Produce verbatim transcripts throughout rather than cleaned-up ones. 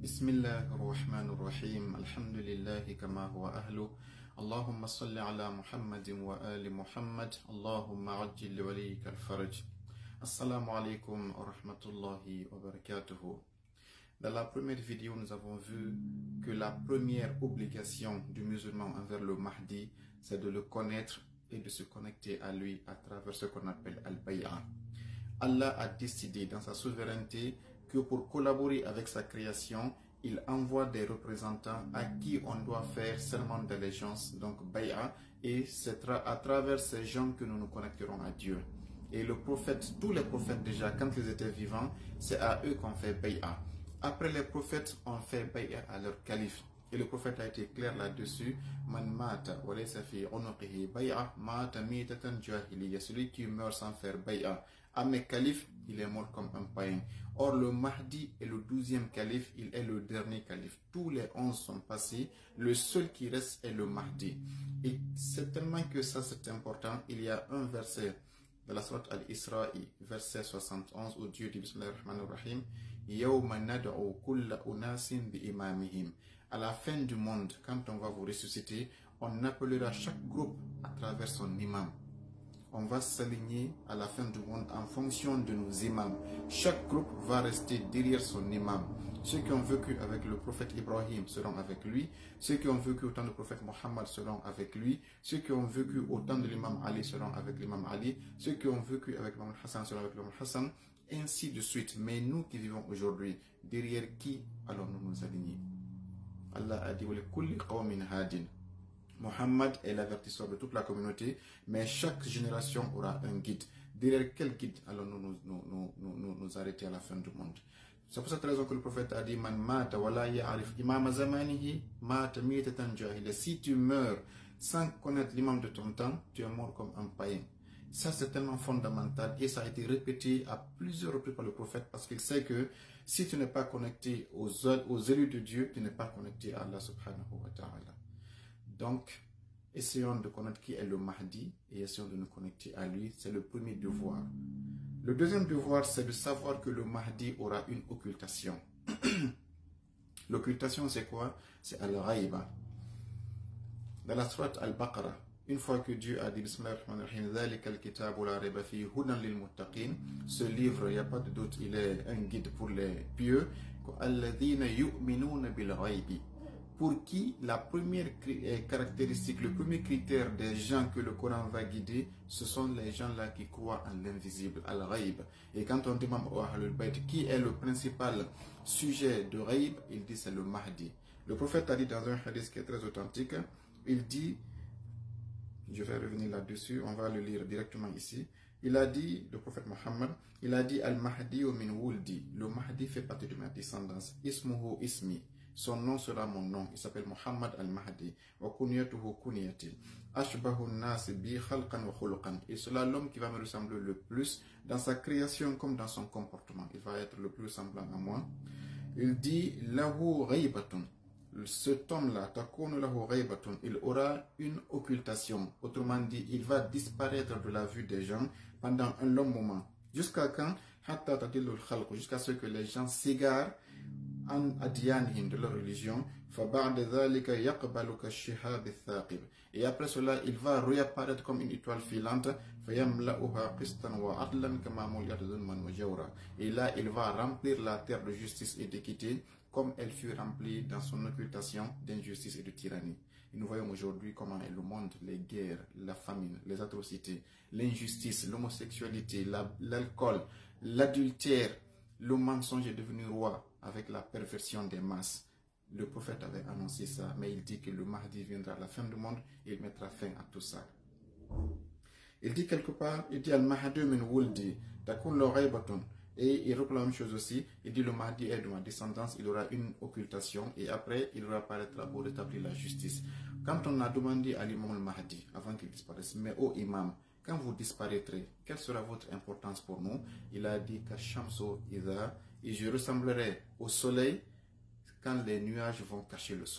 بسم الله الرحمن الرحيم الحمد لله كما هو أهله اللهم صل على محمد وآل محمد اللهم عجل لوليك الفرج. Assalamu alaikum wa rahmatullahi wa barakatuhu. Dans la première vidéo, nous avons vu que la première obligation du musulman envers le Mahdi, c'est de le connaître et de se connecter à lui à travers ce qu'on appelle Al-Bay'a. Allah a décidé dans sa souveraineté que pour collaborer avec sa création, il envoie des représentants à qui on doit faire serment d'allégeance, donc Bay'a, et c'est à travers ces gens que nous nous connecterons à Dieu. Et le prophète, tous les prophètes déjà, quand ils étaient vivants, c'est à eux qu'on fait Bay'a. Après les prophètes, on fait Bay'a à leur calife. Et le prophète a été clair là-dessus. Man mata wa laysa fi unuqihi bay'a mata mitatan jahiliya. Celui qui meurt sans faire bay'a à mes califes, il est mort comme un païen. Or le Mahdi est le douzième calife, il est le dernier calife. Tous les onze sont passés, le seul qui reste est le Mahdi. Et c'est tellement que ça c'est important, il y a un verset de la sourate Al-Isra'i, verset soixante et onze, où Dieu dit Bismillahirrahmanirrahim, Yawma nad'u kulla unasin bi imamihim. À la fin du monde, quand on va vous ressusciter, on appellera chaque groupe à travers son imam. On va s'aligner à la fin du monde en fonction de nos imams. Chaque groupe va rester derrière son imam. Ceux qui ont vécu avec le prophète Ibrahim seront avec lui. Ceux qui ont vécu au temps du prophète Mohammed seront avec lui. Ceux qui ont vécu au temps de l'imam Ali seront avec l'imam Ali. Ceux qui ont vécu avec l'imam Hassan seront avec l'imam Hassan. Ainsi de suite. Mais nous qui vivons aujourd'hui, derrière qui allons-nous nous aligner? Allah a dit Mohammed est l'avertisseur de toute la communauté, mais chaque génération aura un guide. Derrière quel guide allons-nous nous, nous, nous, nous, nous arrêter à la fin du monde? C'est pour cette raison que le prophète a dit Man mata wa la ya'rif imam zamanihi mata mitatan jahila. Si tu meurs sans connaître l'imam de ton temps, tu es mort comme un païen. Ça c'est tellement fondamental et ça a été répété à plusieurs reprises par le prophète parce qu'il sait que si tu n'es pas connecté aux, aux élus de Dieu, tu n'es pas connecté à Allah subhanahu wa ta'ala. Donc, essayons de connaître qui est le Mahdi et essayons de nous connecter à lui. C'est le premier devoir. Le deuxième devoir, c'est de savoir que le Mahdi aura une occultation. L'occultation, c'est quoi? C'est Al-Ghaiba. Dans la sourate Al-Baqarah, une fois que Dieu a dit Bismillahirrahmanirrahim, ce livre, il n'y a pas de doute, il est un guide pour les pieux. Pour qui la première caractéristique, le premier critère des gens que le Coran va guider, ce sont les gens-là qui croient en l'invisible, al-ghaib. Et quand on demande au Ahlul Bayt qui est le principal sujet de ghaib, il dit c'est le Mahdi. Le prophète a dit dans un hadith qui est très authentique, il dit, je vais revenir là-dessus, on va le lire directement ici. Il a dit, le prophète Mohammed, il a dit Al-Mahdi ou min wuldi. Le Mahdi fait partie de ma descendance. Ismuhu ismi. Son nom sera mon nom. Il s'appelle Muhammad al-Mahdi. Wa kunyatuhu kunyati. Ashbahu nasi bi khalqan wa khuluqan. Et cela l'homme qui va me ressembler le plus dans sa création comme dans son comportement. Il va être le plus semblant à moi. Il dit lahu ghaibatun. Cet homme-là, takunu lahu ghaibatun, il aura une occultation. Autrement dit, il va disparaître de la vue des gens pendant un long moment. Jusqu'à quand? Hatta tadillul khalq. Jusqu'à ce que les gens s'égarent en adyanihim de leur religion. Et après cela, il va réapparaître comme une étoile filante. Et là, il va remplir la terre de justice et d'équité comme elle fut remplie dans son occultation d'injustice et de tyrannie. Et nous voyons aujourd'hui comment est le monde, les guerres, la famine, les atrocités, l'injustice, l'homosexualité, l'alcool, l'adultère. Le mensonge est devenu roi avec la perversion des masses. Le prophète avait annoncé ça, mais il dit que le Mahdi viendra à la fin du monde et il mettra fin à tout ça. Il dit quelque part, il dit Al-Mahdi min wuldi, takun lo ghaibatun. Et il reprend la même chose aussi, il dit le Mahdi est de ma descendance, il aura une occultation et après il réapparaîtra pour rétablir la justice. Quand on a demandé à l'imam al-Mahdi, avant qu'il disparaisse, mais ô imam, quand vous disparaîtrez, quelle sera votre importance pour nous? Il a dit Kashamso Ida, et je ressemblerai au soleil quand les nuages vont cacher le soleil.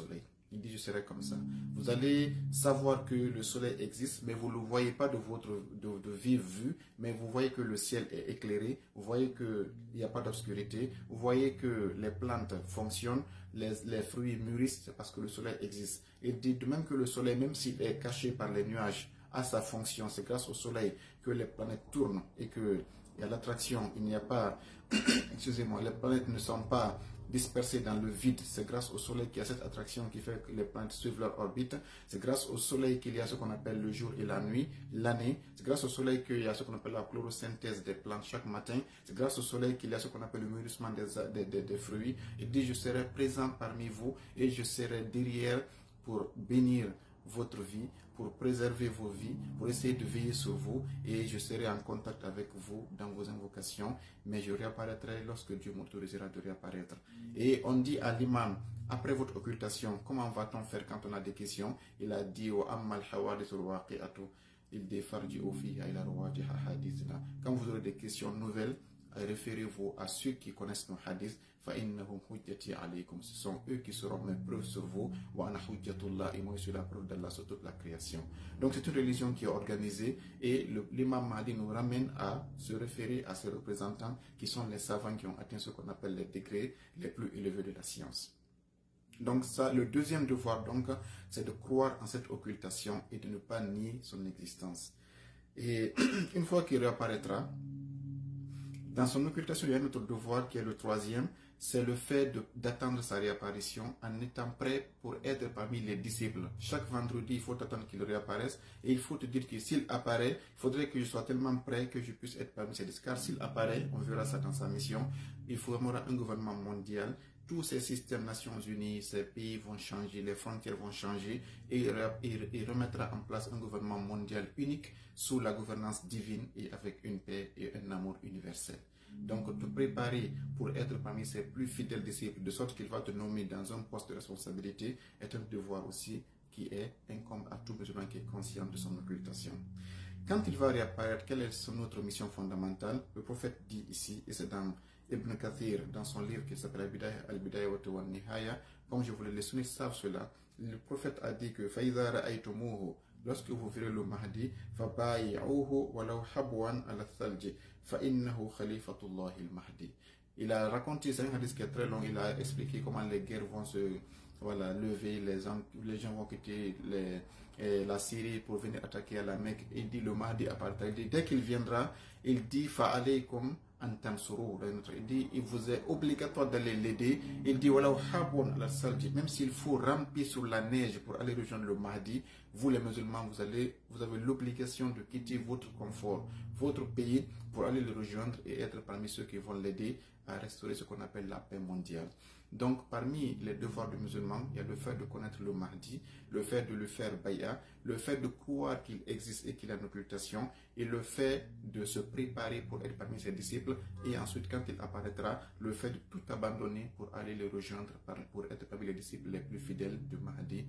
Il dit, je serai comme ça. Vous allez savoir que le soleil existe, mais vous ne le voyez pas de votre de, de vive vue, mais vous voyez que le ciel est éclairé, vous voyez qu'il n'y a pas d'obscurité, vous voyez que les plantes fonctionnent, les, les fruits mûrissent, c'est parce que le soleil existe. Il dit de même que le soleil, même s'il est caché par les nuages, a sa fonction. C'est grâce au soleil que les planètes tournent et qu'il y a l'attraction. Il n'y a pas, excusez-moi, les planètes ne sont pas dispersées dans le vide. C'est grâce au soleil qu'il y a cette attraction qui fait que les planètes suivent leur orbite. C'est grâce au soleil qu'il y a ce qu'on appelle le jour et la nuit, l'année. C'est grâce au soleil qu'il y a ce qu'on appelle la chlorosynthèse des plantes chaque matin. C'est grâce au soleil qu'il y a ce qu'on appelle le mûrissement des, des, des, des fruits. Il dit, je serai présent parmi vous et je serai derrière pour bénir votre vie, pour préserver vos vies, pour essayer de veiller sur vous, et je serai en contact avec vous dans vos invocations, mais je réapparaîtrai lorsque Dieu m'autorisera de réapparaître. Et on dit à l'imam, après votre occultation, comment va-t-on faire quand on a des questions? Il a dit au Ammal Hawadith al-Waqi'atu, il défarji au fiha ila rawatiha hadithna. Quand vous aurez des questions nouvelles, référez-vous à ceux qui connaissent nos hadiths. Ce sont eux qui seront mes preuves sur vous. Et moi je suis la preuve d'Allah sur toute la création. Donc c'est une religion qui est organisée et l'imam Mahdi nous ramène à se référer à ces représentants qui sont les savants qui ont atteint ce qu'on appelle les degrés les plus élevés de la science. Donc ça, le deuxième devoir donc, c'est de croire en cette occultation et de ne pas nier son existence. Et une fois qu'il réapparaîtra, dans son occultation, il y a un autre devoir qui est le troisième, c'est le fait d'attendre sa réapparition en étant prêt pour être parmi les disciples. Chaque vendredi, il faut attendre qu'il réapparaisse et il faut te dire que s'il apparaît, il faudrait que je sois tellement prêt que je puisse être parmi ces disciples. Car s'il apparaît, on verra ça dans sa mission, il formera un gouvernement mondial. Tous ces systèmes Nations Unies, ces pays vont changer, les frontières vont changer et il remettra en place un gouvernement mondial unique sous la gouvernance divine et avec une paix et un amour universel. Donc, te préparer pour être parmi ses plus fidèles disciples, de sorte qu'il va te nommer dans un poste de responsabilité, est un devoir aussi qui est incombe à tout musulman qui est conscient de son occultation. Quand il va réapparaître, quelle est son autre mission fondamentale? Le prophète dit ici, et c'est dans Ibn Kathir, dans son livre qui s'appelle Al-Bidaya wa Nihaya, comme je voulais les sunnites savent cela, le prophète a dit que Faïza ra'aytumuhu, lorsque vous verrez le Mahdi, fabayi'uhu walau habwan ala thalji, fa innahu khalifatullah al-Mahdi. Il a raconté, c'est un hadith qui est très long, il a expliqué comment les guerres vont se voilà, lever, les gens, les gens vont quitter les, eh, la Syrie pour venir attaquer à la Mecque. Il dit le Mahdi apparaîtra. Il dit dès qu'il viendra, il dit fa alaykum an tansuru. Il dit il vous est obligatoire d'aller l'aider. Il dit voilà même s'il faut ramper sur la neige pour aller rejoindre le Mahdi, vous les musulmans, vous allez, vous avez l'obligation de quitter votre confort, votre pays pour aller le rejoindre et être parmi ceux qui vont l'aider à restaurer ce qu'on appelle la paix mondiale. Donc, parmi les devoirs du musulman, il y a le fait de connaître le Mahdi, le fait de le faire bay'a, le fait de croire qu'il existe et qu'il a une occultation, et le fait de se préparer pour être parmi ses disciples, et ensuite, quand il apparaîtra, le fait de tout abandonner pour aller le rejoindre, pour être parmi les disciples les plus fidèles du Mahdi.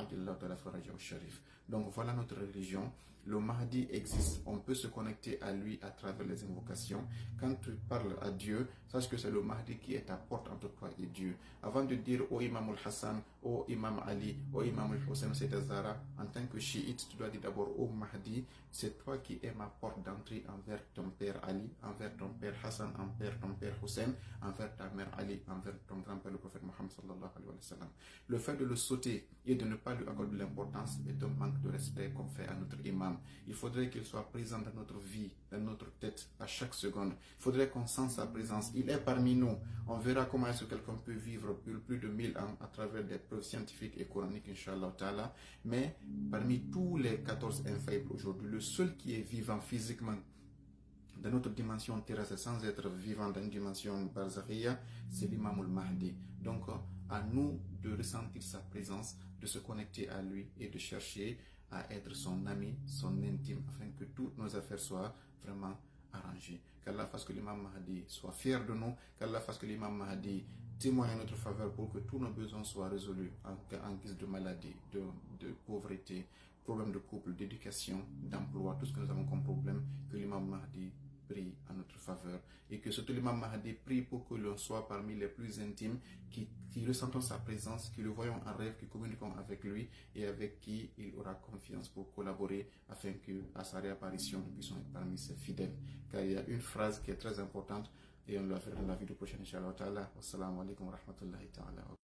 Donc, voilà notre religion. Le Mahdi existe, on peut se connecter à lui à travers les invocations. Quand tu parles à Dieu, sache que c'est le Mahdi qui est ta porte entre toi et Dieu. Avant de dire au Imam al-Hassan, au Imam Ali, au Imam al-Hussein, c'est Zahra, en tant que chiite, tu dois dire d'abord au Mahdi, c'est toi qui es ma porte d'entrée envers ton père Ali, envers ton père Hassan, envers ton père Hussein, envers ta mère Ali, envers ton grand-père le prophète Mohammed sallallahu alayhi wa sallam. Le fait de le sauter et de ne pas lui accorder l'importance est un manque de respect qu'on fait à notre imam. Il faudrait qu'il soit présent dans notre vie, dans notre tête, à chaque seconde. Il faudrait qu'on sente sa présence. Il est parmi nous. On verra comment est-ce que quelqu'un peut vivre plus, plus de mille ans à travers des preuves scientifiques et coraniques, Inch'Allah Ta'ala. Mais parmi tous les quatorze infaillibles aujourd'hui, le seul qui est vivant physiquement dans notre dimension terrestre sans être vivant dans une dimension barzakhiya, c'est l'imam al-Mahdi. Donc, à nous de ressentir sa présence, de se connecter à lui et de chercher à être son ami, son intime, afin que toutes nos affaires soient vraiment arrangées. Qu'Allah fasse que l'imam Mahdi soit fier de nous, qu'Allah fasse que l'imam Mahdi témoigne en notre faveur pour que tous nos besoins soient résolus en, en guise de maladie, de, de pauvreté, problème de couple, d'éducation, d'emploi, tout ce que nous avons comme problème, que l'imam Mahdi prie en notre faveur et que surtout l'imam Mahdi prie pour que l'on soit parmi les plus intimes qui, qui ressentons sa présence, qui le voyons en rêve, qui communiquons avec lui et avec qui il aura confiance pour collaborer afin que à sa réapparition nous puissions être parmi ses fidèles. Car il y a une phrase qui est très importante et on va faire dans la vidéo prochaine, Inch'Allah ta'ala. Wassalamu alaikum wa rahmatullahi ta'ala.